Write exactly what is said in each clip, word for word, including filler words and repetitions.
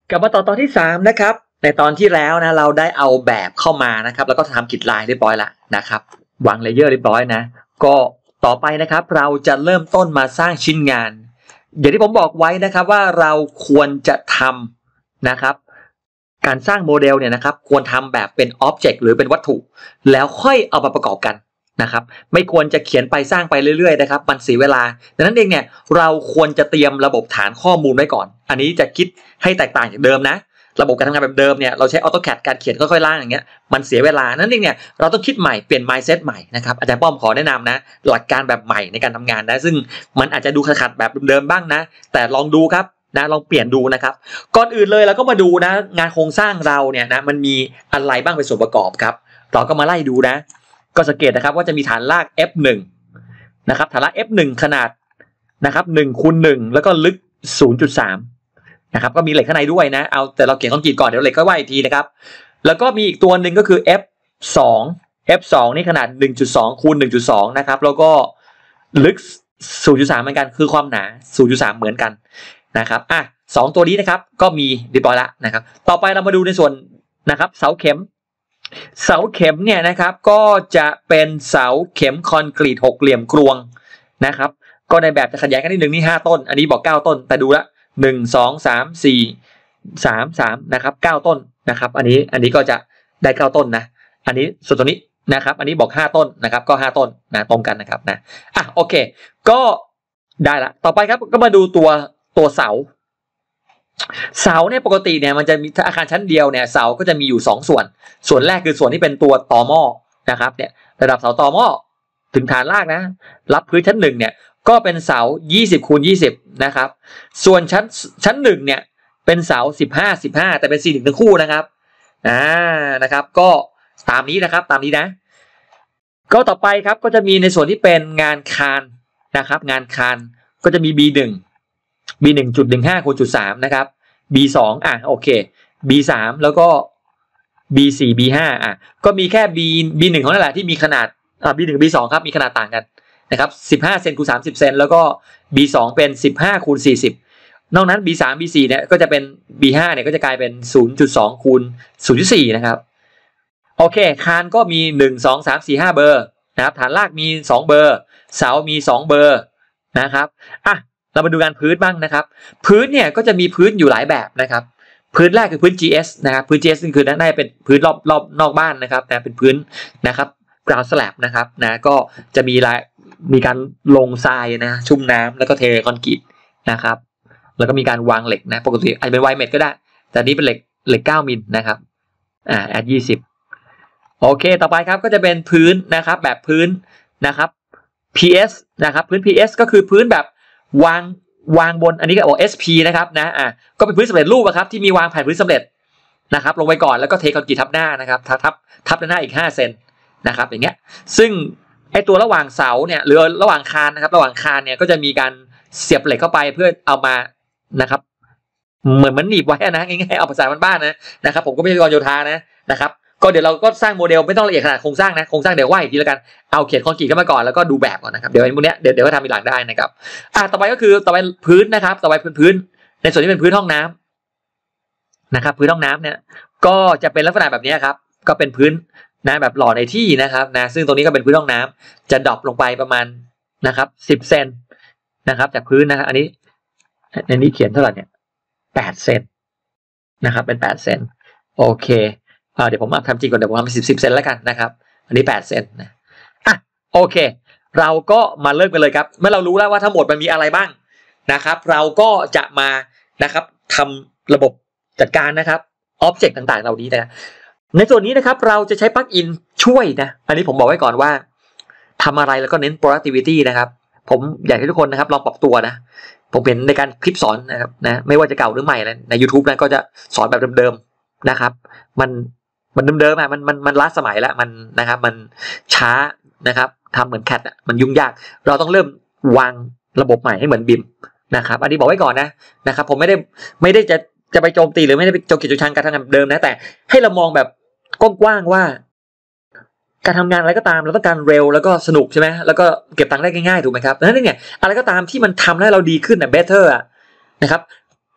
กลับมาต่อตอนที่สามนะครับในตอนที่แล้วนะเราได้เอาแบบเข้ามานะครับแล้วก็ทำกิจลายเรียบร้อยแล้วนะครับวางเลเยอร์เรียบร้อยนะก็ต่อไปนะครับเราจะเริ่มต้นมาสร้างชิ้นงานอย่างที่ผมบอกไว้นะครับว่าเราควรจะทำนะครับการสร้างโมเดลเนี่ยนะครับควรทำแบบเป็นอ็อบเจกต์หรือเป็นวัตถุแล้วค่อยเอามาประกอบกันนะครับไม่ควรจะเขียนไปสร้างไปเรื่อยๆนะครับมันเสียเวลาดังนั้นเองเนี่ยเราควรจะเตรียมระบบฐานข้อมูลไว้ก่อนอันนี้จะคิดให้แตกต่างจากเดิมนะระบบการทำงานแบบเดิมเนี่ยเราใช้ AutoCAD การเขียนค่อยๆล่างอย่างเงี้ยมันเสียเวลานั่นเองเนี่ยเราต้องคิดใหม่เปลี่ยน mindset ใหม่นะครับอาจารย์ป้อมขอแนะนำนะหลักการแบบใหม่ในการทำงานนะซึ่งมันอาจจะดูขัดๆแบบเดิมๆบ้างนะแต่ลองดูครับนะลองเปลี่ยนดูนะครับก่อนอื่นเลยเราก็มาดูนะงานโครงสร้างเราเนี่ยนะมันมีอะไรบ้างเป็นส่วนประกอบครับเราก็มาไล่ดูนะก็สังเกตนะครับว่าจะมีฐานราก เอฟ หนึ่ง นะครับฐานราก เอฟ หนึ่ง ขนาดนะครับหนึ่งคูณหนึ่งแล้วก็ลึก ศูนย์จุดสาม นะครับก็มีเหล็กข้างในด้วยนะเอาแต่เราเขียนคอนกรีตก่อนเดี๋ยวเหล็กก็ว่าอีกทีนะครับแล้วก็มีอีกตัวหนึ่งก็คือ เอฟ สอง เอฟ สอง นี่ขนาด หนึ่งจุดสอง คูณ หนึ่งจุดสอง นะครับแล้วก็ลึก ศูนย์จุดสาม เหมือนกันคือความหนา ศูนย์จุดสาม เหมือนกันนะครับอ่ะสองตัวนี้นะครับก็มีเรียบร้อยแล้วนะครับต่อไปเรามาดูในส่วนนะครับเสาเข็มเสาเข็มเนี่ยนะครับก็จะเป็นเสาเข็มคอนกรีตหกเหลี่ยมกรวงนะครับก็ในแบบจะขยายกันนิดนึงนี่ห้าต้นอันนี้บอกเก้าต้นแต่ดูละหนึ่ง สอง สาม สี่ สาม สามนะครับเก้าต้นนะครับอันนี้อันนี้ก็จะได้เก้าต้นนะอันนี้ส่วนตัวนี้นะครับอันนี้บอกห้าต้นนะครับก็ห้าต้นนะตรงกันนะครับนะอ่ะโอเคก็ได้ละต่อไปครับก็มาดูตัวตัวเสาเสาเนี่ยปกติเนี่ยมันจะมีอาคารชั้นเดียวเนี่ยเสาก็จะมีอยู่สองส่วนส่วนแรกคือส่วนที่เป็นตัวต่อหม้อนะครับเนี่ยระดับเสาต่อหม้อถึงฐานรากนะรับพื้นชั้นหนึ่งเนี่ยก็เป็นเสายี่สิบคูณยี่สิบนะครับส่วนชั้นชั้นหนึ่งเนี่ยเป็นเสาสิบห้า สิบห้าแต่เป็นสี่เหลี่ยมทั้งคู่นะครับอ่านะครับก็ตามนี้นะครับตามนี้นะก็ต่อไปครับก็จะมีในส่วนที่เป็นงานคานนะครับงานคานก็จะมี บี หนึ่ง บี หนึ่งจุดหนึ่งห้า คูณจุดสามนะครับ บี สอง อ่ะโอเค บี สาม แล้วก็ บี สี่ บี ห้า อ่ะก็มีแค่ B บี หนึ่ง ของนั่นแหละที่มีขนาดอ่า บี หนึ่ง บี สอง ครับมีขนาดต่างกันนะครับสิบห้าเซนคูณสามสิบเซนแล้วก็ บี สอง เป็นสิบห้าคูณสี่สิบนอกนั้น บี สาม บี สี่ เนี่ยก็จะเป็น บี ห้า เนี่ยก็จะกลายเป็น ศูนย์จุดสอง คูณ ศูนย์จุดสี่ นะครับโอเคคานก็มีหนึ่ง สอง สาม สี่ ห้าเบอร์นะครับฐานรากมีสองเบอร์เสามีสองเบอร์นะครับอ่ะเรามาดูการพื้นบ้างนะครับพื้นเนี่ยก็จะมีพื้นอยู่หลายแบบนะครับพื้นแรกคือพื้น จี เอส นะครับพื้น จี เอส นี่คือน่าจะเป็นพื้นรอบรอบนอกบ้านนะครับนะเป็นพื้นนะครับground slab นะครับนะก็จะมีลายมีการลงทรายนะชุ่มน้ำแล้วก็เทคอนกรีตนะครับแล้วก็มีการวางเหล็กนะปกติอาจจะเป็นไวเมทก็ได้แต่นี้เป็นเหล็กเหล็กเก้ามิลนะครับอ่าแอดยี่สิบโอเคต่อไปครับก็จะเป็นพื้นนะครับแบบพื้นนะครับ พี เอส นะครับพื้น พี เอส ก็คือพื้นแบบวางวางบนอันนี้ก็บอก เอส พี นะครับนะอ่ะก็เป็นพื้นสำเร็จรูปครับที่มีวางแผ่นพื้นสำเร็จนะครับลงไปก่อนแล้วก็เทคอนกรีตทับหน้านะครับทับทับทับด้านหน้าอีกห้าเซนนะครับอย่างเงี้ยซึ่งไอตัวระหว่างเสาเนี่ยหรือระหว่างคานนะครับระหว่างคานเนี่ยก็จะมีการเสียบเหล็กเข้าไปเพื่อเอามานะครับเหมือนมันหนีบไว้นะง่ายๆเอาภาษาบ้านๆนะนะครับผมก็ไม่ใช่กรโยธานะนะครับก็เดี๋ยวเราก็สร้างโมเดลไม่ต้องละเอียดขนาดโครงสร้างนะโครงสร้างเดี๋ยวว่าอีกทีแล้วกันเอาเขียนคอนกรีตขึ้นมาก่อนแล้วก็ดูแบบก่อนนะครับเดี๋ยวไอ้พวกเนี้ยเดี๋ยวเดี๋ยวก็ทำอีกหลังได้นะครับอ่ะต่อไปก็คือต่อไปพื้นนะครับต่อไปพื้นพื้นในส่วนที่เป็นพื้นห้องน้ำนะครับพื้นห้องน้ำเนี่ยก็จะเป็นลักษณะแบบนี้ครับก็เป็นพื้นนะแบบหล่อในที่นะครับนะซึ่งตรงนี้ก็เป็นพื้นห้องน้ำจะดรอปลงไปประมาณนะครับสิบเซนนะครับจากพื้นนะอันนี้ในนี้เขียนเท่าไหร่เนี่ยแปดเซนนะครับเป็นแปดเซนโอเคเดี๋ยวผมมาทำจริงก่อนเดี๋ยวผมทำเป็นสิบสิบเซนแล้วกันนะครับอันนี้แปดเซนนะอ่ะโอเคเราก็มาเริ่มกันเลยครับเมื่อเรารู้แล้วว่าทั้งหมดมันมีอะไรบ้างนะครับเราก็จะมานะครับทำระบบจัดการนะครับอ็อบเจกต์ต่างๆเหล่านี้นะในส่วนนี้นะครับเราจะใช้ปลั๊กอินช่วยนะอันนี้ผมบอกไว้ก่อนว่าทำอะไรแล้วก็เน้น productivity นะครับผมอยากให้ทุกคนนะครับลองปรับตัวนะผมเห็นในการคลิปสอนนะครับนะไม่ว่าจะเก่าหรือใหม่นะใน YouTube นะก็จะสอนแบบเดิมๆนะครับมันมันเดิมๆอ่ะมันมันมันล้าสมัยแล้วมันนะครับมันช้านะครับทำเหมือนแคทอ่ะมันยุ่งยากเราต้องเริ่มวางระบบใหม่ให้เหมือนบิมนะครับอันนี้บอกไว้ก่อนนะนะครับผมไม่ได้ไม่ได้จะจะไปโจมตีหรือไม่ได้ไปโจมตีจุดชังการทำงานเดิมนะแต่ให้เรามองแบบกว้างๆว่าการทำงานอะไรก็ตามเราต้องการเร็วแล้วก็สนุกใช่ไหมแล้วก็เก็บตังค์ได้ง่ายๆถูกไหมครับดังนั้นเนี่ยอะไรก็ตามที่มันทำให้เราดีขึ้นอ่ะ better อ่ะนะครับ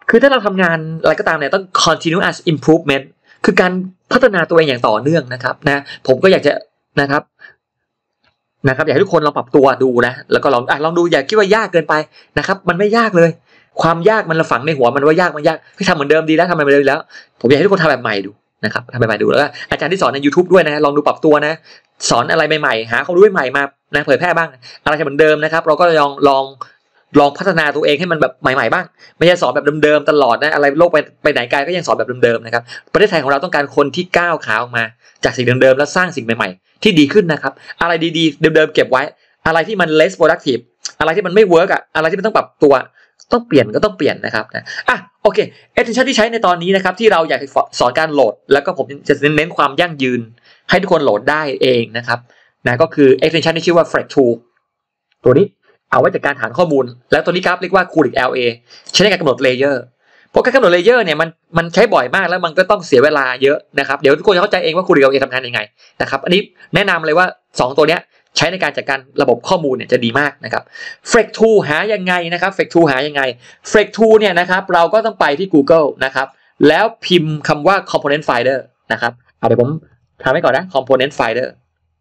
คือถ้าเราทำงานอะไรก็ตามเนี่ยต้อง continuous improvement คือการพัฒนาตัวเองอย่างต่อเนื่องนะครับนะผมก็อยากจะนะครับนะครับอยากให้ทุกคนลองปรับตัวดูนะแล้วก็ลองอ่ะลองดูอย่าคิดว่ายากเกินไปนะครับมันไม่ยากเลยความยากมันเราฝังในหัวมันว่ายากมันยากให้ทำเหมือนเดิมดีแล้วทำเหมือนเดิมแล้วผมอยากให้ทุกคนทำแบบใหม่ดูนะครับทำแบบใหม่ดูแล้วก็อาจารย์ที่สอนใน YouTube ด้วยนะลองดูปรับตัวนะสอนอะไรใหม่ๆหาความรู้ใหม่ๆมานะเผยแพร่บ้างอะไรเหมือนเดิมนะครับเราก็ลองลองลองพัฒนาตัวเองให้มันแบบใหม่ๆบ้างไม่ใช่สอนแบบเดิมๆตลอดนะอะไรโลกไปไปไหนไกลก็ยังสอนแบบเดิมๆนะครับประเทศไทยของเราต้องการคนที่ก้าวขาออกมาจากสิ่งเดิมๆแล้วสร้างสิ่งใหม่ๆที่ดีขึ้นนะครับอะไรดีๆเดิมๆเก็บไว้อะไรที่มัน less productive อะไรที่มันไม่ work อ่ะอะไรที่มันต้องปรับตัวต้องเปลี่ยนก็ต้องเปลี่ยนนะครับนะอ่ะโอเค attention ที่ใช้ในตอนนี้นะครับที่เราอยากสอนการโหลดแล้วก็ผมจะเน้นความยั่งยืนให้ทุกคนโหลดได้เองนะครับนะก็คือ extension ที่ชื่อว่า Flex Tool ตัวนี้เอาไว้จัดการฐานข้อมูลแล้วตัวนี้ครับเรียกว่า Kulik แอล เอ ใช้ในการกำหนดเลเยอร์เพราะการกำหนดเลเยอร์เนี่ยมันมันใช้บ่อยมากแล้วมันก็ต้องเสียเวลาเยอะนะครับเดี๋ยวทุกคนจะเข้าใจเองว่า Kulik แอล เอ ทำงานยังไงนะครับอันนี้แนะนำเลยว่าสองตัวเนี้ยใช้ในการจัดการระบบข้อมูลเนี่ยจะดีมากนะครับ Flex Tool หายังไงนะครับ Flex Tool หายังไง Flex Tool เนี่ยนะครับเราก็ต้องไปที่ Google นะครับแล้วพิมพ์คำว่า Component Finder นะครับเอาเดี๋ยวผมทำให้ก่อนนะ Component Finder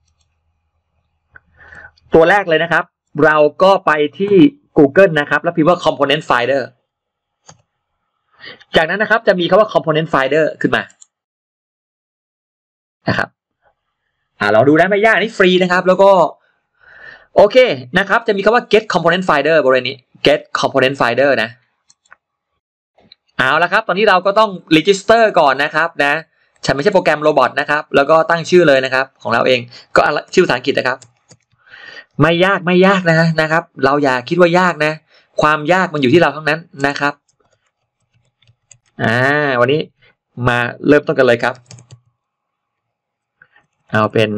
ตัวแรกเลยนะครับเราก็ไปที่ Google นะครับแล้วพิมพ์ว่า Component Finder จากนั้นนะครับจะมีคำว่า Component Finder ขึ้นมานะครับอ่าลองดูนะไม่ยากนี่ฟรีนะครับแล้วก็โอเคนะครับจะมีคำว่า get component finder บริเวณนี้ get component finder นะเอาละครับตอนนี้เราก็ต้อง register ก่อนนะครับนะฉันไม่ใช่โปรแกรมโรบอทนะครับแล้วก็ตั้งชื่อเลยนะครับของเราเองก็ชื่อภาษาอังกฤษนะครับไม่ยากไม่ยากนะนะครับเราอย่าคิดว่ายากนะความยากมันอยู่ที่เราทั้งนั้นนะครับอ่าวันนี้มาเริ่มต้นกันเลยครับเอาเป็น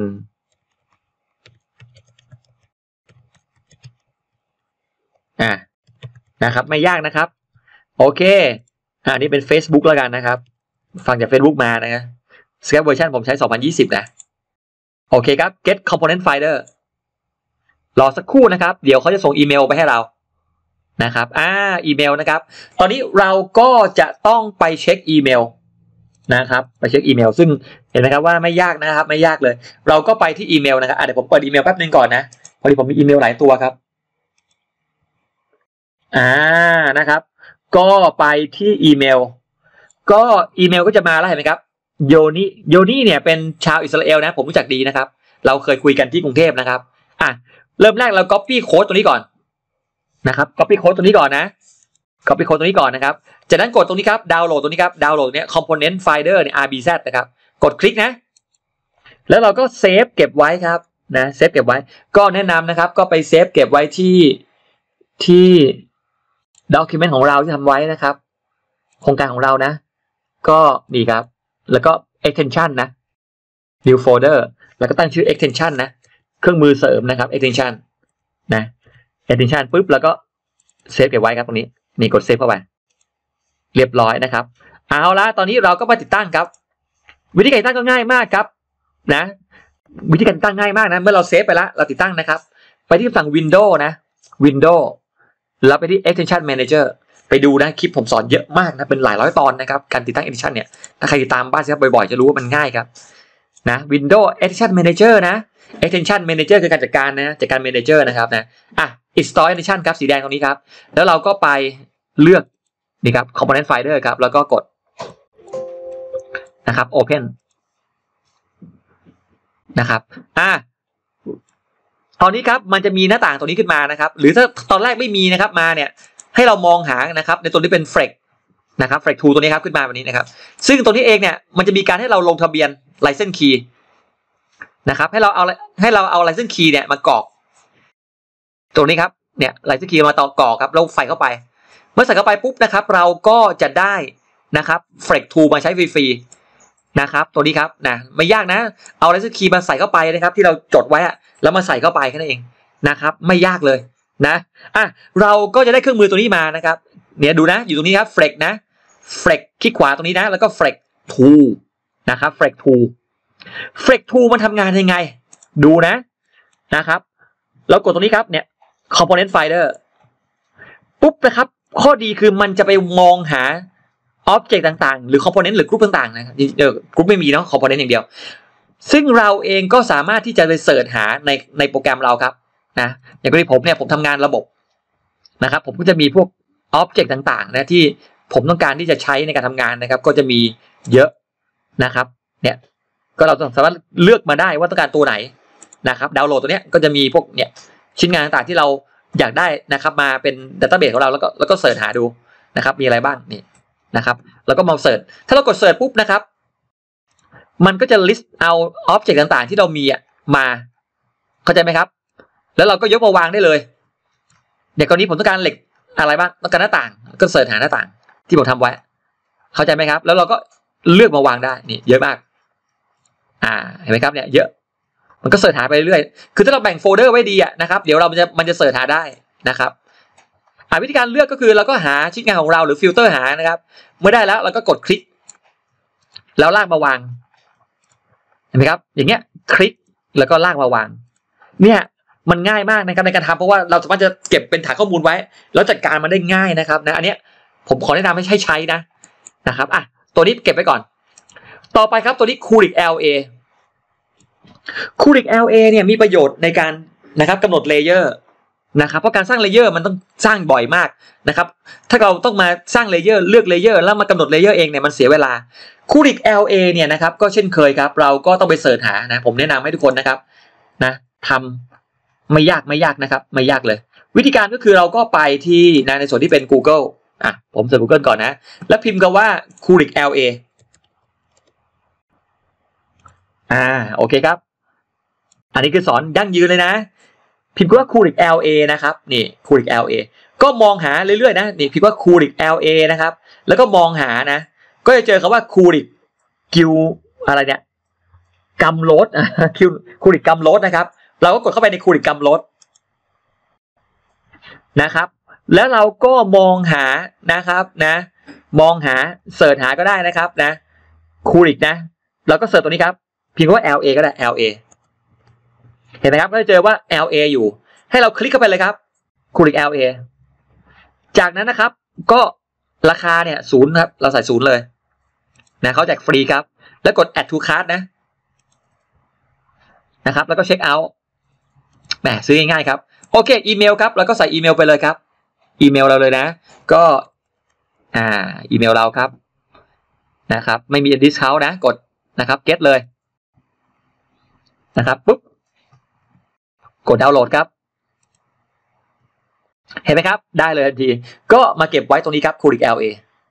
อ่านะครับไม่ยากนะครับโอเคอันนี้เป็น Facebook แล้วกันนะครับฟังจาก Facebook มานะ Scrap version ผมใช้สองพันยี่สิบนะโอเคครับ get component finder รอสักครู่นะครับเดี๋ยวเขาจะส่งอีเมลไปให้เรานะครับอ่าอีเมลนะครับตอนนี้เราก็จะต้องไปเช็คอีเมลนะครับไปเช็คอีเมลซึ่งเห็นไหมครับว่าไม่ยากนะครับไม่ยากเลยเราก็ไปที่อีเมลนะครับอ่ะเดี๋ยวผมเปิดอีเมลแป๊บนึงก่อนนะพอดีผมมีอีเมลหลายตัวครับอ่านะครับก็ไปที่อีเมลก็อีเมลก็จะมาแล้วเห็นไหมครับโยนี่โยนี่เนี่ยเป็นชาวอิสราเอลนะผมรู้จักดีนะครับเราเคยคุยกันที่กรุงเทพนะครับอ่ะเริ่มแรกเรา copy code ตัวนี้ก่อนนะครับ copy code ตัวนี้ก่อนนะ copy code ตัวนี้ก่อนนะครับจากนั้นกดตรงนี้ครับดาวน์โหลดตัวนี้ครับดาวน์โหลดเนี้ย component finder เนี่ย อาร์ บี แซด นะครับกดคลิกนะแล้วเราก็เซฟเก็บไว้ครับนะเซฟเก็บไว้ก็แนะนำนะครับก็ไปเซฟเก็บไว้ที่ที่ document ของเราที่ทำไว้นะครับโครงการของเรานะก็นี่ครับแล้วก็ extension นะ new folder แล้วก็ตั้งชื่อ extension นะเครื่องมือเสริมนะครับ extension นะ extension ปุ๊บแล้วก็เซฟเก็บไว้ครับตรงนี้นี่กดเซฟเข้าไปเรียบร้อยนะครับเอาละตอนนี้เราก็มาติดตั้งครับวิธีการติดตั้งก็ง่ายมากครับนะวิธีการติดตั้งง่ายมากนะเมื่อเราเซฟไปแล้วเราติดตั้งนะครับไปที่ฝั่ง Windows นะ Windows แล้วไปที่ Extension Manager ไปดูนะคลิปผมสอนเยอะมากนะเป็นหลายร้อยตอนนะครับการติดตั้ง Extension เนี่ยถ้าใครติดตามบ้านครับบ่อยๆจะรู้ว่ามันง่ายครับนะ Windows Extension Manager นะ Extension Manager คือการจัดการนะจัดการ Manager นะครับนะอ่ะ Install Extension ครับสีแดงตรงนี้ครับแล้วเราก็ไปเลือกนี่ครับ Component Finder ครับแล้วก็กดนะครับ Open นะครับอ่ะตอนนี้ครับมันจะมีหน้าต่างตัวนี้ขึ้นมานะครับหรือถ้าตอนแรกไม่มีนะครับมาเนี่ยให้เรามองหานะครับในตัวนี้เป็น Flex นะครับ Flex Tool ตัวนี้ครับขึ้นมาแบบนี้นะครับซึ่งตัวนี้เองเนี่ยมันจะมีการให้เราลงทะเบียน License Key นะครับให้เราเอาให้เราเอา License Key เนี่ยมากรอกตัวนี้ครับเนี่ย License Key มาต่อกรอกครับแล้วใส่เข้าไปเมื่อใส่เข้าไปปุ๊บนะครับเราก็จะได้นะครับ Flex Tool มาใช้ฟรีๆนะครับตัวนี้ครับนะไม่ยากนะเอา License Key มาใส่เข้าไปนะครับที่เราจดไว้อะแล้วมาใส่เข้าไปแค่นั้นเองนะครับไม่ยากเลยนะอ่ะเราก็จะได้เครื่องมือตัวนี้มานะครับเนี่ยดูนะอยู่ตรงนี้ครับ Flex นะ Flex คลิกขวาตรงนี้นะแล้วก็ Flex Tool นะครับ Flex Tool Flex Tool มันทำงานยังไงดูนะนะครับเรากดตรงนี้ครับเนี่ย Component Finder ปุ๊บนะครับข้อดีคือมันจะไปมองหาอ็อบเจกต์ต่างๆหรือคอมโพเนนต์หรือกรุ๊ปต่างๆนะครับเออกรุ๊ปไม่มีเนาะคอมโพเนนต์อย่างเดียวซึ่งเราเองก็สามารถที่จะไปเสิร์ชหาในในโปรแกรมเราครับนะอย่างกรณีผมเนี่ยผมทำงานระบบนะครับผมก็จะมีพวกอ็อบเจกต์ต่างๆนะที่ผมต้องการที่จะใช้ในการทำงานนะครับก็จะมีเยอะนะครับเนี่ยก็เราสามารถเลือกมาได้ว่าต้องการตัวไหนนะครับดาวน์โหลดตัวเนี้ยก็จะมีพวกเนี่ยชิ้นงานต่างๆที่เราอยากได้นะครับมาเป็นดัตต้าเบสของเราแล้วก็แล้วก็เสิร์ชหาดูนะครับมีอะไรบ้างนี่นะครับแล้วก็มาเสิร์ชถ้าเรากดเสิร์ชปุ๊บนะครับมันก็จะ list เอาอ็อบเจกต์ต่างๆที่เรามีอ่ะมาเข้าใจไหมครับแล้วเราก็ยกมาวางได้เลยเนี่ยกรณีผมต้องการเหล็กอะไรบ้างต้องการหน้าต่างก็เสิร์ชหาหน้าต่างที่ผมทำไว้เข้าใจไหมครับแล้วเราก็เลือกมาวางได้นี่เยอะมากอ่าเห็นไหมครับเนี่ยเยอะมันก็เสิร์ชหาไปเรื่อยคือถ้าเราแบ่งโฟลเดอร์ไว้ดีอ่ะนะครับเดี๋ยวเรามันจะมันจะเสิร์ชหาได้นะครับอ่าวิธีการเลือกก็คือเราก็หาชิ้นงานของเราหรือฟิลเตอร์หานะครับเมื่อได้แล้วเราก็กดคลิกแล้วลากมาวางเห็นไหมครับอย่างเงี้ยคลิกแล้วก็ลากมาวางเนี่ยมันง่ายมากนะครับในการทำเพราะว่าเราสามารถจะเก็บเป็นฐานข้อมูลไว้แล้วจัดการมันได้ง่ายนะครับนะอันเนี้ยผมขอแนะนำให้ใช้ใช้นะนะครับอ่ะตัวนี้เก็บไว้ก่อนต่อไปครับตัวนี้ Kulik แอล เอ Kulik แอล เอ เนี่ยมีประโยชน์ในการนะครับกำหนดเลเยอร์นะครับเพราะการสร้างเลเยอร์มันต้องสร้างบ่อยมากนะครับถ้าเราต้องมาสร้างเลเยอร์เลือกเลเยอร์แล้วมากำหนดเลเยอร์เองเนี่ยมันเสียเวลา Kulik แอล เอ เนี่ยนะครับก็เช่นเคยครับเราก็ต้องไปเสิร์ชหานะผมแนะนำให้ทุกคนนะครับนะทำไม่ยากไม่ยากนะครับไม่ยากเลยวิธีการก็คือเราก็ไปที่นะในส่วนที่เป็น Google อ่ะผมเสิร์ช Google ก่อนนะแล้วพิมพ์คำว่า Kulik แอล เอ อ่าโอเคครับอันนี้คือสอนยั่งยืนเลยนะพิมพ์ว่า Kulik แอล เอ นะครับนี่ Kulik แอล เอ ก็มองหาเรื่อยๆนะนี่พิมพ์ว่า Kulik แอล เอ นะครับแล้วก็มองหานะก็จะเจอคำว่า Kulik กิวอะไรเนี่ยกัมโลดคิว Kulik กัมโลดนะครับเราก็กดเข้าไปใน Kulik กัมโลดนะครับแล้วเราก็มองหานะครับนะมองหาเสิร์ชหาก็ได้นะครับนะ Kulik นะเราก็เสิร์ชตัวนี้ครับพิมพ์ว่า แอล เอ ก็ได้ แอล เอ เห็นไหมครับก็จะเจอว่า แอล เอ อยู่ให้เราคลิกเข้าไปเลยครับ Kulik แอล เอ จากนั้นนะครับก็ราคาเนี่ยศูนย์ครับเราใส่ศูนย์เลยนะเขาแจกฟรีครับแล้วกด add to cart นะนะครับแล้วก็เช็คเอาท์แหมซื้อง่ายๆครับโอเคอีเมลครับแล้วก็ใส่อีเมลไปเลยครับอีเมลเราเลยนะก็อ่าอีเมลเราครับนะครับไม่มี discount นะกดนะครับ get เลยนะครับปุ๊บกดดาวน์โหลดครับเห็นไหมครับได้เลยทันทีก็มาเก็บไว้ตรงนี้ครับ Kulik แอล เอ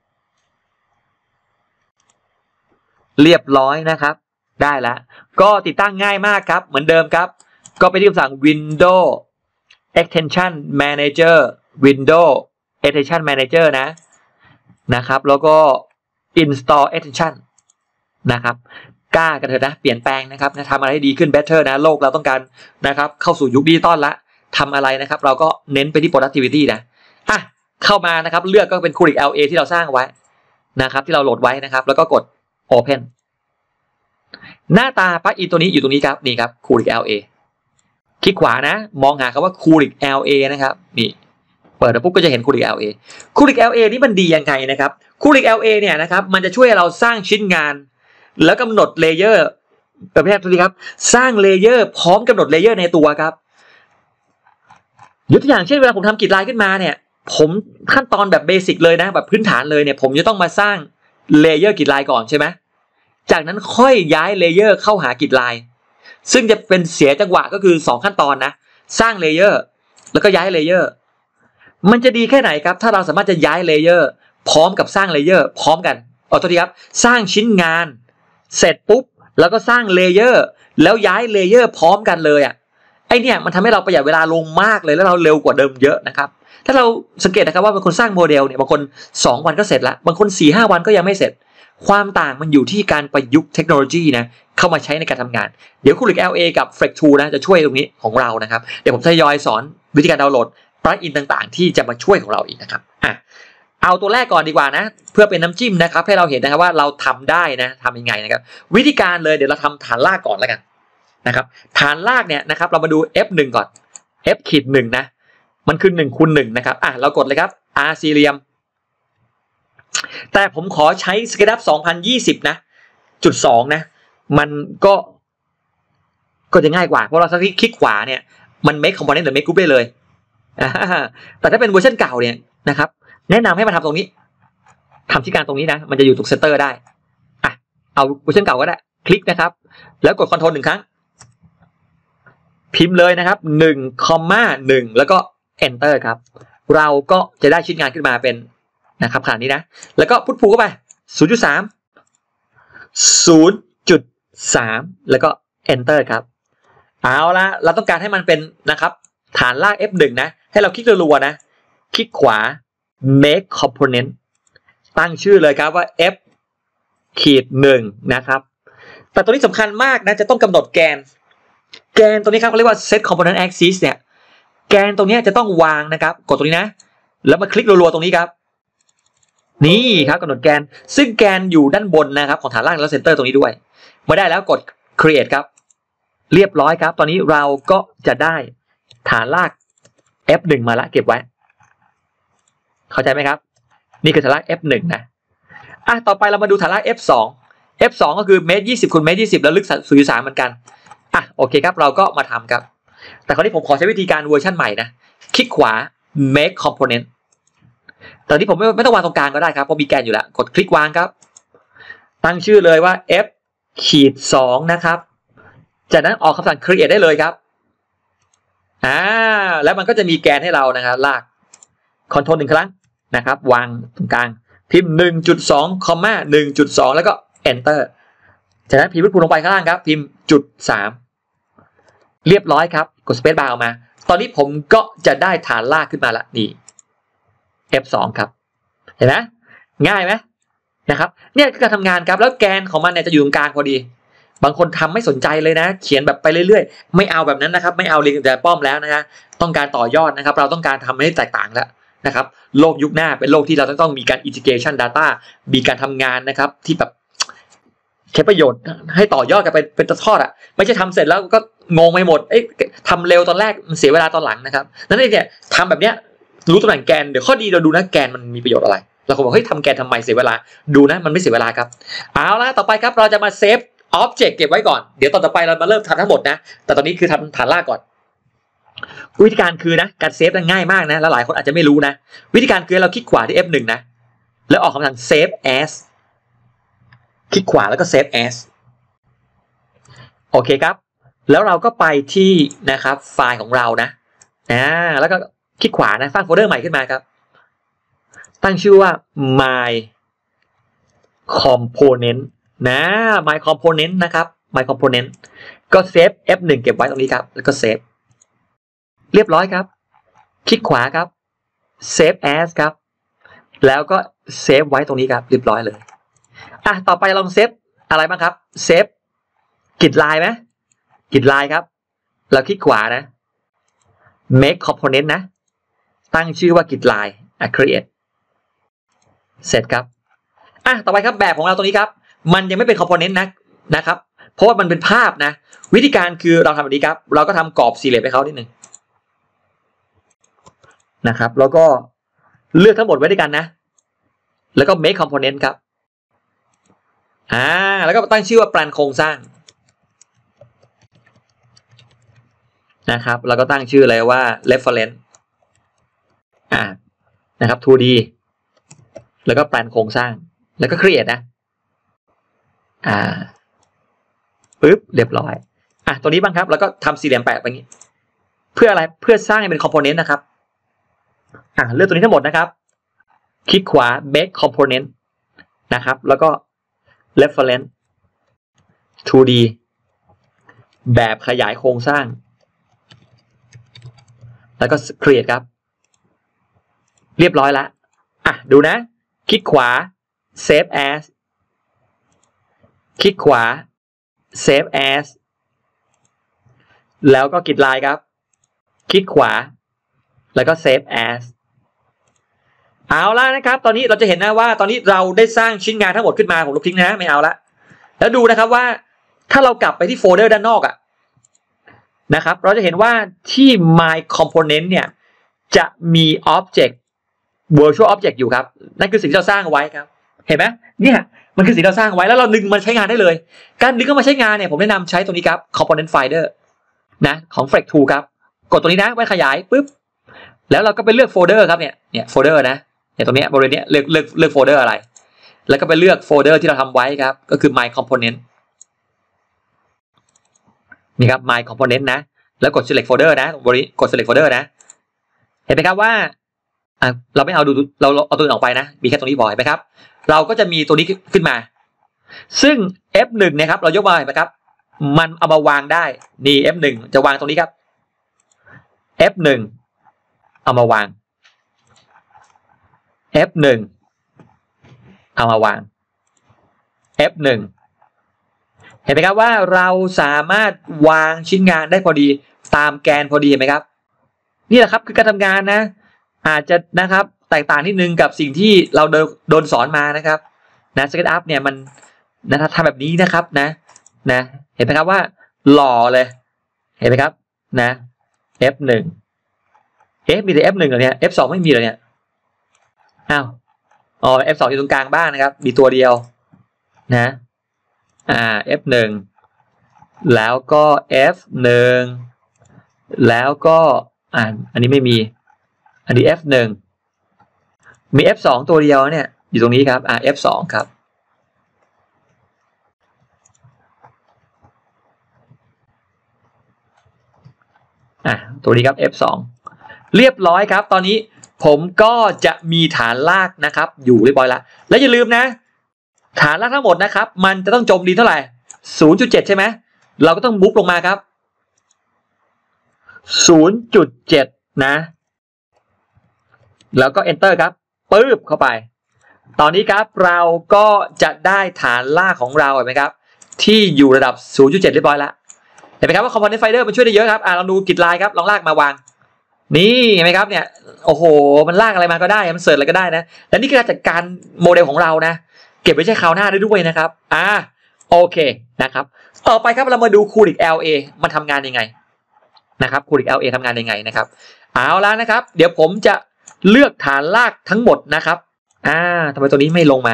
เรียบร้อยนะครับได้แล้วก็ติดตั้งง่ายมากครับเหมือนเดิมครับก็ไปที่คำสั่ง Windows Extension Manager Windows Extension Manager นะนะครับแล้วก็ Install Extension นะครับกล้ากันเถอะนะเปลี่ยนแปลงนะครับนะทำอะไรให้ดีขึ้น better นะโลกเราต้องการนะครับเข้าสู่ยุคดิจิตอลละทำอะไรนะครับเราก็เน้นไปที่ productivity นะอ่ะเข้ามานะครับเลือกก็เป็น Kulik แอล เอ ที่เราสร้างไว้นะครับที่เราโหลดไว้นะครับแล้วก็กด Open หน้าตาปลั๊กอินตัวนี้อยู่ตรงนี้ครับนี่ครับ Kulik แอล เอ คลิกขวานะมองหาคำว่า Kulik แอล เอ นะครับนี่เปิดแล้วปุ๊บก็จะเห็น Kulik แอล เอ Kulik แอล เอ นี่มันดียังไงนะครับ Kulik แอล เอ เนี่ยนะครับมันจะช่วยเราสร้างชิ้นงานแล้วกำหนดเลเยอร์ประเภทตัวนี้ครับสร้างเลเยอร์พร้อมกำหนดเลเยอร์ในตัวครับยกตัวอย่างเช่นเวลาผมทำกริดไลน์ขึ้นมาเนี่ยผมขั้นตอนแบบเบสิกเลยนะแบบพื้นฐานเลยเนี่ยผมจะต้องมาสร้างเลเยอร์กริดไลน์ก่อนใช่ไหมจากนั้นค่อยย้ายเลเยอร์เข้าหากริดไลน์ซึ่งจะเป็นเสียจังหวะก็คือสองขั้นตอนนะสร้างเลเยอร์แล้วก็ย้ายเลเยอร์มันจะดีแค่ไหนครับถ้าเราสามารถจะย้ายเลเยอร์พร้อมกับสร้างเลเยอร์พร้อมกันเอาตัวนี้ครับสร้างชิ้นงานเสร็จปุ๊บแล้วก็สร้างเลเยอร์แล้วย้ายเลเยอร์พร้อมกันเลยอ่ะไอเนี่ยมันทำให้เราประหยัดเวลาลงมากเลยแล้วเราเร็วกว่าเดิมเยอะนะครับถ้าเราสังเกตนะครับว่าบางคนสร้างโมเดลเนี่ยบางคนสองวันก็เสร็จละบางคน สี่ห้า วันก็ยังไม่เสร็จความต่างมันอยู่ที่การประยุกต์เทคโนโลยีนะเข้ามาใช้ในการทำงานเดี๋ยว Kulik แอล เอ กับ Flex ทู นะจะช่วยตรงนี้ของเรานะครับเดี๋ยวผมทยอยสอนวิธีการดาวน์โหลดปลั๊กอินต่างๆที่จะมาช่วยของเราอีกนะครับอ่ะเอาตัวแรกก่อนดีกว่านะเพื่อเป็นน้ำจิ้มนะครับให้เราเห็นนะครับว่าเราทำได้นะทำยังไงนะครับวิธีการเลยเดี๋ยวเราทำฐานรากก่อนแล้วกันนะครับฐานรากเนี่ยนะครับเรามาดู เอฟ หนึ่ง ก่อน F ขีดหนึ่งนะมันคือหนึ่งคูณหนึ่งนะครับอ่ะเรากดเลยครับ R สี่เหลี่ยมแต่ผมขอใช้ SketchUp สองพันยี่สิบนะจุดสองนะมันก็ก็จะง่ายกว่าเพราะเราถ้าคลิกขวาเนี่ยมัน make component หรือ make group ได้เลยแต่ถ้าเป็นเวอร์ชันเก่าเนี่ยนะครับแนะนำให้มาทำตรงนี้ทำที่การตรงนี้นะมันจะอยู่ตรงเซนเตอร์ได้อ่ะเอาเวอร์ชันเก่าก็ได้คลิกนะครับแล้วกด Ctrl หนึ่งครั้งพิมพ์เลยนะครับหนึ่งคอมมาหนึ่งแล้วก็ Enter ครับเราก็จะได้ชิ้นงานขึ้นมาเป็นนะครับขนาดนี้นะแล้วก็พุทพูเข้าไป ศูนย์จุดสาม ศูนย์จุดสาม แล้วก็ Enter ครับเอาละเราต้องการให้มันเป็นนะครับฐานลาก เอฟ หนึ่ง นะให้เราคลิกรัวๆนะคลิกขวา make component ตั้งชื่อเลยครับว่า f ขีดหนึ่งนะครับแต่ตัวนี้สำคัญมากนะจะต้องกำหนดแกนแกนตัวนี้ครับเขาเรียกว่า set component axis เนี่ยแกนตรงนี้จะต้องวางนะครับกดตรงนี้นะแล้วมาคลิกรัวๆตรงนี้ครับนี่ครับกำหนดแกนซึ่งแกนอยู่ด้านบนนะครับของฐานล่างแล้วเซนเตอร์ตรงนี้ด้วยเมื่อได้แล้วกด create ครับเรียบร้อยครับตอนนี้เราก็จะได้ฐานลาก เอฟ หนึ่ง มาละเก็บไว้เข้าใจไหมครับนี่คือฐานลาก เอฟ หนึ่ง นะอ่ะต่อไปเรามาดูฐานลาก เอฟ สอง เอฟ สอง ก็คือเมตรยี่สิบคูณเมตรยี่สิบแล้วลึก ศูนย์จุดสาม เหมือนกันอ่ะโอเคครับเราก็มาทำครับแต่คราวนี้ผมขอใช้วิธีการเวอร์ชันใหม่นะคลิกขวา make component ตอนนี้ผมไม่ไม่ต้องวางตรงกลางก็ได้ครับเพราะมีแกนอยู่แล้วกดคลิกวางครับตั้งชื่อเลยว่า f ขีดสองนะครับจากนั้นออกคำสั่ง create ได้เลยครับอ่าแล้วมันก็จะมีแกนให้เรานะครับลาก Ctrl หนึ่งครั้งนะครับวางตรงกลางพิมพ์ หนึ่งจุดสอง คอมมา หนึ่งจุดสอง แล้วก็ enter จากนั้นพิมพ์พุทพูลงไปข้างล่างครับพิมพ์จุดสามเรียบร้อยครับกด space bar ออกมาตอนนี้ผมก็จะได้ฐานลากขึ้นมาละนี่ เอฟ สอง ครับเห็นไหมง่ายไหมนะครับเนี่ยคือการทำงานครับแล้วแกนของมันเนี่ยจะอยู่ตรงกลางพอดีบางคนทำไม่สนใจเลยนะเขียนแบบไปเรื่อยๆไม่เอาแบบนั้นนะครับไม่เอาเรียงแต่ป้อมแล้วนะฮะต้องการต่อยอดนะครับเราต้องการทำให้แตกต่างแล้วนะครับโลกยุคหน้าเป็นโลกที่เราต้องมีการ integration data มีการทำงานนะครับที่แบบใช้ประโยชน์ให้ต่อยอดกันเป็นเป็นทอดอ่ะไม่ใช่ทำเสร็จแล้วก็งงไปหมดเอ๊ะทำเร็วตอนแรกมันเสียเวลาตอนหลังนะครับนั่นเองเนี่ยทำแบบเนี้ยรู้ตำแหน่งแกนเดี๋ยวข้อดีเราดูนะแกนมันมีประโยชน์อะไรเราก็บอกเฮ้ยทำแกนทำไมเสียเวลาดูนะมันไม่เสียเวลาครับเอาละต่อไปครับเราจะมาเซฟออบเจกต์เก็บไว้ก่อนเดี๋ยวตอนต่อไปเรามาเริ่มทำทั้งหมดนะแต่ตอนนี้คือทำฐานลากก่อนวิธีการคือนะการเซฟง่ายมากนะแล้วหลายคนอาจจะไม่รู้นะวิธีการคือเราคลิกขวาที่ เอฟ หนึ่ง นะแล้วออกคำสั่ง save as คลิกขวาแล้วก็ save as โอเคครับแล้วเราก็ไปที่นะครับไฟล์ของเรานะอ่าแล้วก็คลิกขวานะสร้างโฟลเดอร์ใหม่ขึ้นมาครับตั้งชื่อว่า my component นะ my component นะครับ my component ก็เซฟ เอฟ หนึ่ง เก็บไว้ตรงนี้ครับแล้วก็เซฟเรียบร้อยครับคลิกขวาครับ save as ครับแล้วก็เซฟไว้ตรงนี้ครับเรียบร้อยเลยอ่ะต่อไปลองเซฟอะไรบ้างครับเซฟกริดไลน์ไหมกริดไลน์ครับเราคลิกขวานะ make component นะตั้งชื่อว่ากริดไลน์อ่ะ create เสร็จครับอ่ะต่อไปครับแบบของเราตรงนี้ครับมันยังไม่เป็น component นะนะครับเพราะว่ามันเป็นภาพนะวิธีการคือเราทำแบบนี้ครับเราก็ทำกรอบสี่เหลี่ยมให้เขานิดนึงนะครับแล้วก็เลือกทั้งหมดไว้ด้วยกันนะแล้วก็ make component ครับอ่าแล้วก็ตั้งชื่อว่าแปลนโครงสร้างนะครับแล้วก็ตั้งชื่อเลยว่า reference อ่านะครับ ทู ดี แล้วก็แปลนโครงสร้างแล้วก็ create นะอ่าปึ๊บเรียบร้อยอ่ะตัวนี้บ้างครับแล้วก็ทำสี่เหลี่ยมแปะไปอย่างนี้เพื่ออะไรเพื่อสร้างให้เป็น component นะครับอ่ะเลือกตัวนี้ทั้งหมดนะครับคลิกขวา make component นะครับแล้วก็ reference ทู ดี แบบขยายโครงสร้างแล้วก็ create ครับเรียบร้อยแล้วอ่ะดูนะคลิกขวา save as คลิกขวา save as แล้วก็กริดไลน์ครับคลิกขวาแล้วก็ save as เอาละนะครับตอนนี้เราจะเห็นนะว่าตอนนี้เราได้สร้างชิ้นงานทั้งหมดขึ้นมาผมลบทิ้งนะไม่เอาละแล้วดูนะครับว่าถ้าเรากลับไปที่โฟลเดอร์ด้านนอกอะนะครับเราจะเห็นว่าที่ my component เนี่ยจะมี object virtual object อยู่ครับนั่นคือสิ่งที่เราสร้างเอาไว้ครับเห็นไหมเนี่ยมันคือสิ่งที่เราสร้างไว้แล้วเราดึงมันใช้งานได้เลยการดึงเข้ามาใช้งานเนี่ยผมแนะนำใช้ตัวนี้ครับ component finder นะของ Flex ทู ครับกดตัวนี้นะไว้ขยายปุ๊บแล้วเราก็ไปเลือกโฟลเดอร์ครับเนี่ยเนี่ยโฟลเดอร์นะเนี่ยตรงนี้บริเวณนี้เลือกเลือกเลือกโฟลเดอร์อะไรแล้วก็ไปเลือกโฟลเดอร์ที่เราทำไว้ครับก็คือ my component นี่ครับ my component นะแล้วกด select folder นะบริกด select folder นะเห็นไหมครับว่าอ่ะเราไม่เอาดูเราเอาตัวอื่นออกไปนะมีแค่ตรงนี้พอเห็นไหมครับเราก็จะมีตัวนี้ขึ้นมาซึ่ง เอฟ หนึ่ง เนี่ยครับเรายกมาเห็นไหมครับมันเอามาวางได้นี่ เอฟ หนึ่ง จะวางตรงนี้ครับ เอฟ หนึ่ง เอามาวาง เอฟ หนึ่ง เอามาวาง เอฟ หนึ่ง เห็นไหมครับว่าเราสามารถวางชิ้นงานได้พอดีตามแกนพอดีเห็นไหมครับนี่แหละครับคือการทำงานนะอาจจะนะครับแตกต่างนิดนึงกับสิ่งที่เราโดนสอนมานะครับนะ SketchUp เนี่ยมันนะทำแบบนี้นะครับนะนะเห็นไหมครับว่าหล่อเลยเห็นไหมครับนะ เอฟ หนึ่ง เอ๊ะมีแต่ เอฟ หนึ่ง เหรอเนี่ย เอฟ สอง ไม่มีเหรอเนี่ยอ้าวอ๋อ เอฟ สอง อยู่ตรงกลางบ้านนะครับมีตัวเดียวนะอ่า เอฟ หนึ่ง แล้วก็ เอฟ หนึ่ง แล้วก็อ่าอันนี้ไม่มีอันนี้ เอฟ หนึ่ง มี เอฟ สอง ตัวเดียวเนี่ยอยู่ตรงนี้ครับอ่า เอฟ สอง ครับอ่ะตัวนี้ครับ เอฟ สอง เรียบร้อยครับตอนนี้ผมก็จะมีฐานรากนะครับอยู่เรียบร้อยแล้วและอย่าลืมนะฐานรากทั้งหมดนะครับมันจะต้องจมดินเท่าไหร่ ศูนย์ จุด เจ็ด ใช่ไหมเราก็ต้องบุ๊บลงมาครับ ศูนย์ จุด เจ็ด นะแล้วก็ enter ครับปึ๊บเข้าไปตอนนี้ครับเราก็จะได้ฐานรากของเราเห็นไหมครับที่อยู่ระดับ ศูนย์ จุด เจ็ด เรียบร้อยแล้วเห็นไหมครับว่า component finder มันช่วยได้เยอะครับอ่ะลองดูกริดไลน์ครับลองลากมาวางนี่เห็นไหมครับเนี่ยโอ้โหมันลากอะไรมาก็ได้มันเสิร์ชอะไรก็ได้นะและนี่คือการจัดการโมเดลของเรานะเก็บไว้ใช้คราวหน้าได้ด้วยนะครับอ่าโอเคนะครับต่อไปครับเรามาดู Kulik แอล เอ มันทำงานยังไงนะครับ Kulik แอล เอ ทำงานยังไงนะครับเอาละนะครับเดี๋ยวผมจะเลือกฐานรากทั้งหมดนะครับอ่าทำไมตัวนี้ไม่ลงมา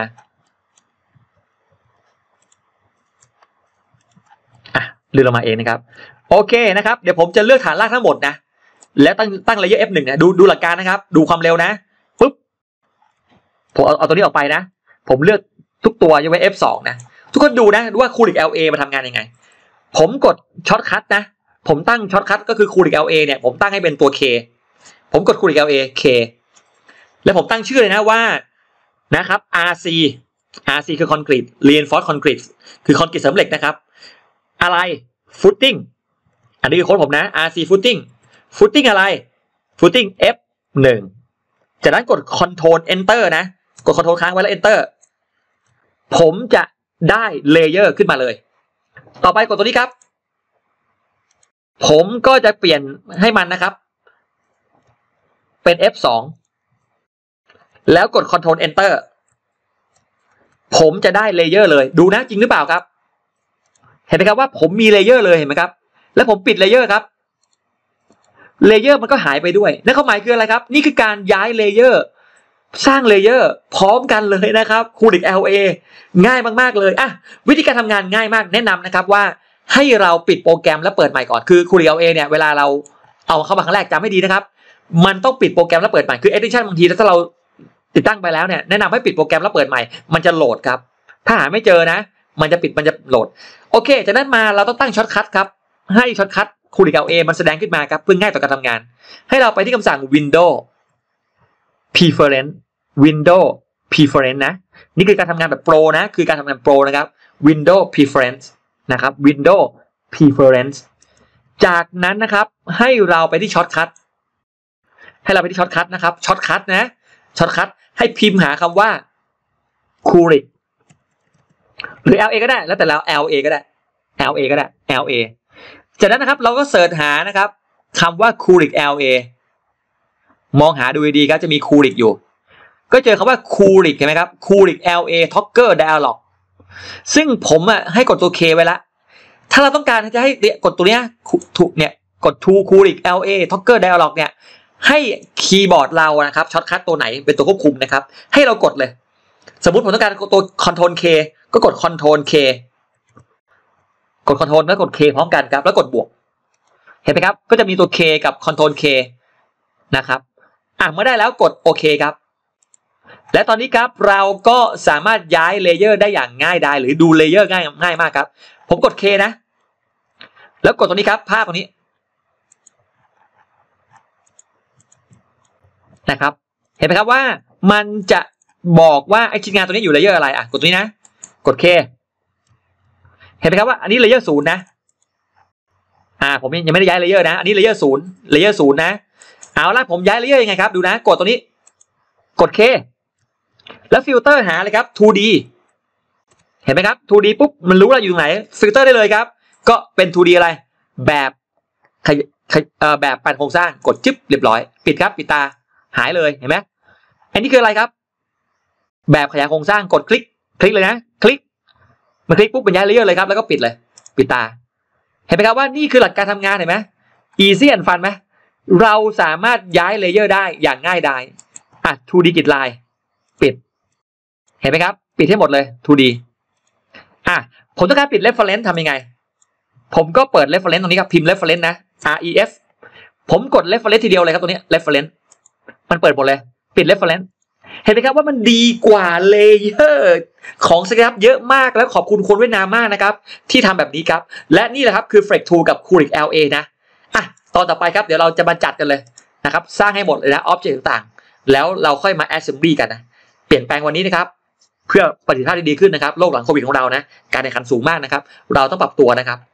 อ่ะเลื่อนลงมาเองนะครับโอเคนะครับเดี๋ยวผมจะเลือกฐานรากทั้งหมดนะแล้วตั้งตั้งเลเยอร์ เอฟ หนึ่ง นะดูดูหลักการนะครับดูความเร็วนะปุ๊บผมเอาเอาตัวนี้ออกไปนะผมเลือกทุกตัวยกเว้น เอฟ สอง นะทุกคนดูนะดูว่า Kulik แอล เอ มาทำงานยังไงผมกดช็อตคัทนะผมตั้งช็อตคัทก็คือ Kulik แอล เอ เนี่ยผมตั้งให้เป็นตัว K ผมกด Kulik แอล เอ K แล้วผมตั้งชื่อเลยนะว่านะครับ อาร์ ซี อาร์ ซี คือ Concrete Reinforced Concrete คือคอนกรีตเสริมเหล็กนะครับอะไร Footing อันนี้คือโค้ดผมนะ อาร์ ซี Footing Footing อะไร Footing เอฟ หนึ่ง จากนั้นกด Control Enter นะกด Control ค้างไว้แล้ว Enter ผมจะได้เลเยอร์ขึ้นมาเลยต่อไปกดตัวนี้ครับผมก็จะเปลี่ยนให้มันนะครับเป็น เอฟ สอง แล้วกด Control Enter ผมจะได้เลเยอร์เลยดูนะจริงหรือเปล่าครับเห็นไหมครับว่าผมมีเลเยอร์เลยเห็นไหมครับแล้วผมปิดเลเยอร์ครับเลเยอร์มันก็หายไปด้วยนั่นความหมายคืออะไรครับนี่คือการย้ายเลเยอร์สร้างเลเยอร์พร้อมกันเลยนะครับ Kulik แอล เอ ง่ายมากๆเลยอ่ะวิธีการทำงานง่ายมากแนะนำนะครับว่าให้เราปิดโปรแกรมแล้วเปิดใหม่ก่อนคือ Kulik แอล เอ เนี่ยเวลาเราเอาเข้ามาครั้งแรกจำให้ดีนะครับมันต้องปิดโปรแกรมแล้วเปิดใหม่คือ Edition บางทีถ้าเราติดตั้งไปแล้วเนี่ยแนะนำให้ปิดโปรแกรมแล้วเปิดใหม่มันจะโหลดครับถ้าหาไม่เจอนะมันจะปิดมันจะโหลดโอเคจากนั้นมาเราต้องตั้งช็อตคัทครับให้ช็อตคัท Kulik แอล เอ มันแสดงขึ้นมาครับเพื่อง่ายต่อการทำงานให้เราไปที่คำสั่ง Windows Preference Windows Preference นะนี่คือการทำงานแบบโปรนะคือการทำงานโปรนะครับ Windows Preference นะครับ Windows Preference จากนั้นนะครับให้เราไปที่ช็อตคัทให้เราไปที่ช็อตคัทนะครับช็อตคัทนะช็อตคัทให้พิมพ์หาคำว่า Kulik หรือ แอล เอ ก็ได้แล้วแต่เรา แอล เอ ก็ได้ แอล เอ ก็ได้ แอล เอ จากนั้นนะครับเราก็เสิร์ชหานะครับคำว่า Kulik แอล เอ มองหาดูดีๆครับจะมี Kulik อยู่ก็เจอคำว่า Kulik เห็นไหมครับ Kulik แอล เอ Toggle Dialog ซึ่งผมอ่ะให้กดตัว K ไว้ละถ้าเราต้องการจะให้กดตัวเนี้ยถูกเนี่ยกด to Kulik แอล เอ Toggle Dialog เนี่ยให้คีย์บอร์ดเรานะครับช็อตคัทตัวไหนเป็นตัวควบคุมนะครับให้เรากดเลยสมมุติผมต้องการตัว Ctrl K ก็กด Ctrl K กด Ctrl แล้วกด K พร้อมกันครับแล้วกดบวกเห็นไหมครับก็จะมีตัว K กับ Ctrl K นะครับอ่ะเมื่อได้แล้วกดโอเคครับและตอนนี้ครับเราก็สามารถย้ายเลเยอร์ได้อย่างง่ายดายหรือดูเลเยอร์ง่ายง่ายมากครับผมกด K นะแล้วกดตรงนี้ครับภาพตรงนี้นะครับเห็นไหมครับว่ามันจะบอกว่าไอชิ้นงานตัวนี้อยู่เลเยอร์อะไรอ่ะกดตรงนี้นะกด K เห็นไหมครับว่าอันนี้เลเยอร์ศูนย์นะอ่าผมยังไม่ได้ย้ายเลเยอร์นะอันนี้เลเยอร์ศูนย์เลเยอร์ศูนย์นะเอาละผมย้ายเลเยอร์ยังไงครับดูนะกดตัวนี้กด K แล้วฟิลเตอร์หาเลยครับ ทู ดี เห็นไหมครับ ทู ดี ปุ๊บมันรู้แล้วอยู่ตรงไหนฟิลเตอร์ได้เลยครับก็เป็น ทู ดี อะไรแบบแบบแปลนโครงสร้างกดจิ๊บเรียบร้อยปิดครับปิดตาหายเลยเห็นไหมอันนี้คืออะไรครับแบบขยายโครงสร้างกดคลิกคลิกเลยนะคลิกมันคลิกปุ๊บมันย้ายเลเยอร์เลยครับแล้วก็ปิดเลยปิดตาเห็นไหมครับว่านี่คือหลักการทำงานเห็นไหม easy and fun ไหมเราสามารถย้ายเลเยอร์ได้อย่างง่ายดายอ่ะ ทู ดี กริดไลน์ปิดเห็นไหมครับปิดให้หมดเลย ทู ดี อ่ะผมต้องการปิด reference ทำยังไงผมก็เปิด reference ตรงนี้ครับพิมพ์ reference นะ ref ผมกด reference ทีเดียวเลยครับตรงนี้ reference มันเปิดหมดเลยปิด reference เห็นไหมครับว่ามันดีกว่าเลเยอร์ของ SketchUp เยอะมากแล้วขอบคุณคนเวียดนามมากนะครับที่ทำแบบนี้ครับและนี่แหละครับคือ Flex Tool กับ Kulik แอล เอ นะอ่ะตอนต่อไปครับเดี๋ยวเราจะมาจัดกันเลยนะครับสร้างให้หมดเลยนะ Object ต่างๆแล้วเราค่อยมา Assembly กันนะเปลี่ยนแปลงวันนี้นะครับเพื่อประสิทธิภาพที่ดีขึ้นนะครับโลกหลังโควิดของเรานะการแข่งขันสูงมากนะครับเราต้องปรับตัวนะครับ